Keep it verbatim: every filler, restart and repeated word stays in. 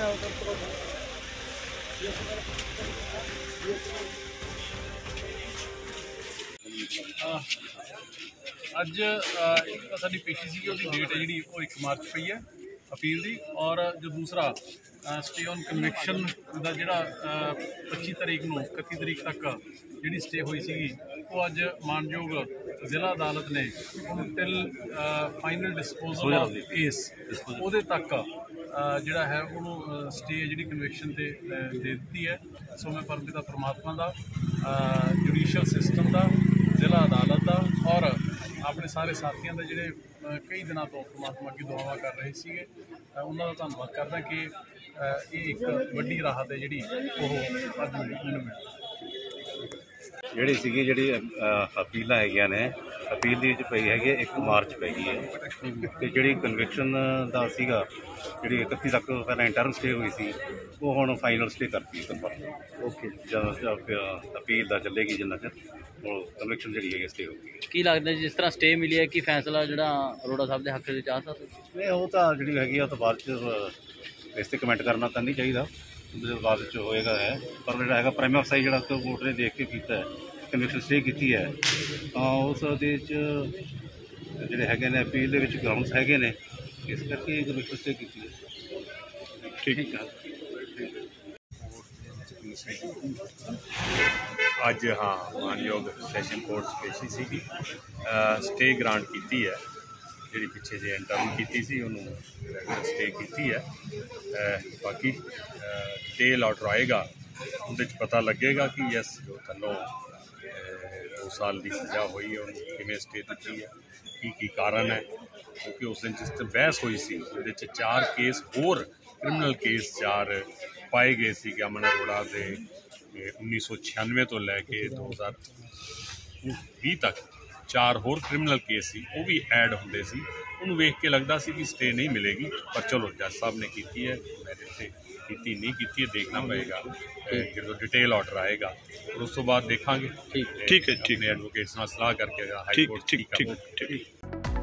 ਅੱਜ साडी पेशी सी उसकी डेट है जी वो एक मार्च पई है अपील की। और जो दूसरा स्टे ऑन कन्विक्शन का जोड़ा पच्ची तरीक नूं इकत्ती तरीक तक जी स्टे हुई सी वो अज मानयोग जिला अदालत ने till final disposal of case वो तक जोड़ा है उन्होंने स्टे जी कन्विक्शन से दे दी है। सो मैं परमपिता परमात्मा का जुडिशल सिस्टम का जिला अदालत का और अपने सारे साथियों का जोड़े कई दिनों तो परमात्मा की दुआवा कर रहे थे उन्होंने धन्यवाद करदा कि ये एक वड्डी राहत है जी ਜਿਹੜੀ ਸੀਗੀ ਜਿਹੜੀ ਅਪੀਲਾਂ ਹੈਗੀਆਂ ਨੇ अपील ਦੀ ਪਈ ਹੈਗੀ ਇੱਕ ਮਾਰਚ ਪੈ ਗਈ ਹੈ ਤੇ ਜਿਹੜੀ ਕਨਵਿਕਸ਼ਨ ਦਾ ਸੀਗਾ ਜਿਹੜੀ ਇਕੱਤੀ ਤੱਕ ਪਹਿਲਾਂ ਇੰਟਰਨ ਸਟੇ ਹੋਈ ਸੀ ਉਹ ਹੁਣ ਫਾਈਨਲ ਸਟੇ ਕਰਤੀ ਕਨਫਰਮ। ਓਕੇ ਜਦੋਂ ਅਪੀਲ ਦਾ ਚੱਲੇਗੀ ਜਿੰਨਾ ਚਿਰ ਉਹ ਕਨਵਿਕਸ਼ਨ ਜਿਹੜੀ ਹੈਗੀ ਸਟੇ ਹੋਊਗੀ। ਕੀ ਲੱਗਦਾ ਜਿਸ ਤਰ੍ਹਾਂ ਸਟੇ ਮਿਲੀ ਹੈ ਕਿ ਫੈਸਲਾ ਜਿਹੜਾ ਅਰੋੜਾ ਸਾਹਿਬ ਦੇ ਹੱਕ ਵਿੱਚ ਆ ਸਕਦਾ? ਨਹੀਂ ਉਹ ਤਾਂ ਜਿਹੜੀ ਹੈਗੀ ਆ ਉਹ ਤੋਂ ਬਾਅਦ 'ਚ ਇਸ 'ਤੇ ਕਮੈਂਟ ਕਰਨਾ ਤਾਂ ਨਹੀਂ ਚਾਹੀਦਾ, ਉਹਦੇ ਬਾਅਦ 'ਚ ਹੋਏਗਾ ਹੈ। ਪਰ ਜਿਹੜਾ ਹੈਗਾ ਪ੍ਰਾਈਮ ਅਫਸਾਈ ਜਿਹੜਾ ਕੋਰਟ ਨੇ ਦੇਖ ਕੇ ਕੀਤਾ ਹੈ ਕਨਵਿਕਸ਼ਨ ਸਟੇ ਕੀਤੀ ਹੈ ਤਾਂ ਉਸ ਦੇ 'ਚ ਜਿਹੜੇ ਹੈਗੇ ਨੇ ਅਪੀਲ ਦੇ ਵਿੱਚ ਗਰਾਊਂਡਸ ਹੈਗੇ ਨੇ ਇਸ ਕਰਕੇ ਕਨਵਿਕਸ਼ਨ ਸਟੇ ਕੀਤੀ ਹੈ। ठीक है अज हाँ मानयोग सैशन कोर्ट पेशी सी स्टे ग्रांट की है जी पिछे जे इंटरन की स्टे की है। बाकी डिटेल ऑर्डर आएगा उस पता लगेगा कि यस जो थलों दो साल की सज़ा हुई है उन्होंने किमें स्टे दी है की की कारण है क्योंकि उस दिन जिस दिन बहस हुई सी उहदे च चार केस होर क्रिमिनल केस चार पाए गए थे कि अमन अरोड़ा के उन्नीस सौ छियानवे तो लैके दो हज़ार भी तक चार होर क्रिमिनल केस सी वो भी ऐड होंदे सी। उन्होंने वेख के लगता सी कि स्टे नहीं मिलेगी पर चलो जज साहब ने की है मैंने से की नहीं की है देखना पड़ेगा जो डिटेल ऑर्डर आएगा और उस तो बाद देखांगे। ठीक है ठीक एडवोकेट्स नाल सलाह करके हाई कोर्ट ठीक ठीक ठीक।